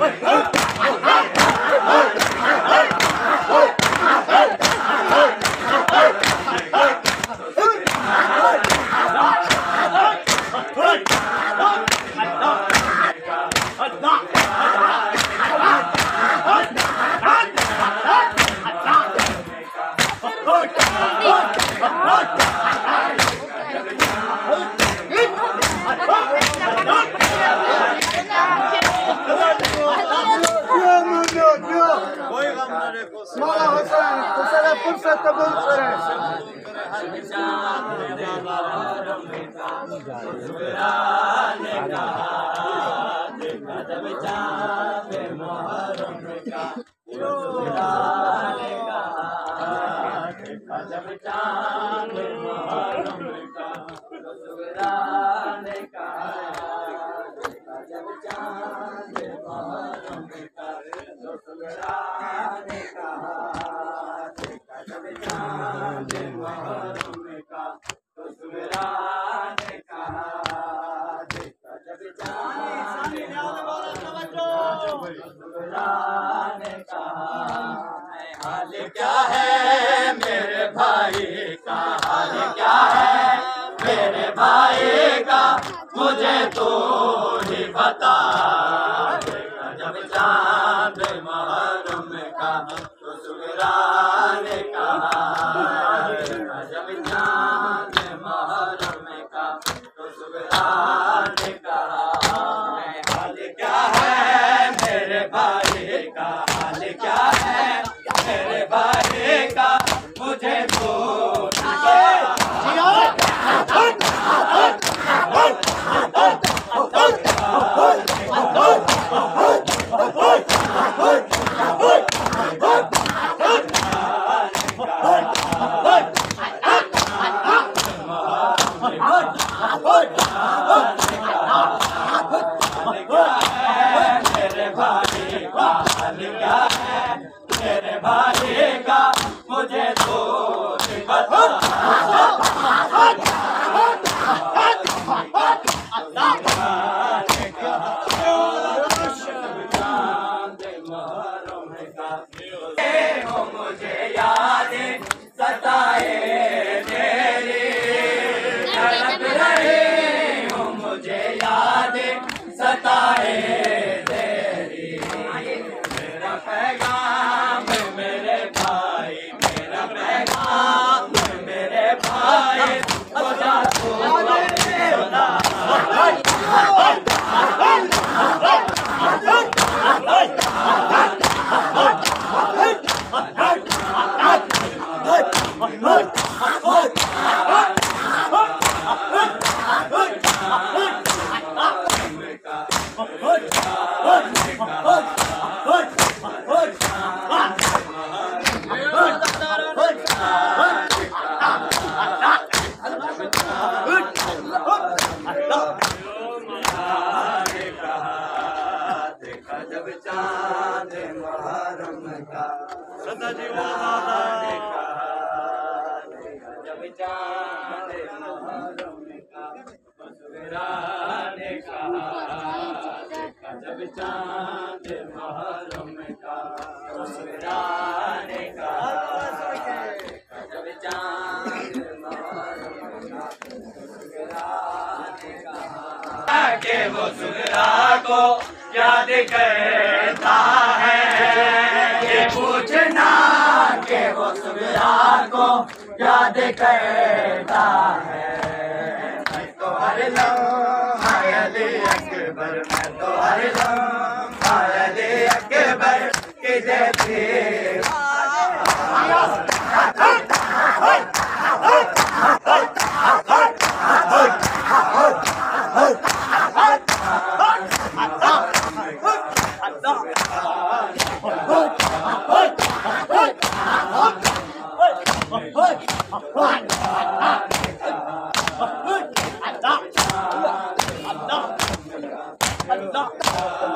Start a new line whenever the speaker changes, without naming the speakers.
क्या है मेरे भाई का हाल, क्या है मेरे भाई का, मुझे तो ही बता। जब चांद मुहर्रम का तो सुगरा ने कहा, जब चांद मुहर्रम का तो सुगरा ने कहा, हाल क्या है मेरे भाई का, हाल क्या है मेरे भाई का, मुझे तो मेरे भाई का, मुझे तो बता। मुझे याद सताए तेरी, तड़प रही हूँ मुझे याद सताए तेरी, मेरा पैगाम मेरे भाई, मेरा पैगाम मेरे भाई, खुदा जब चांद मुहर्रम का, जब चांद मुहर्रम का सुगरा ने कहा, जब चांद मुहर्रम का सुगरा ने कहा, जब चांद मुहर्रम का सुगरा ने कहा, कि वो सुगरा को याद करता है, ये पूछना कि वो सुगरा को याद करता है। मैं तो हर लम्हा अली अकबर, मैं तो हर लम्हा अली अकबर की जैसी Allah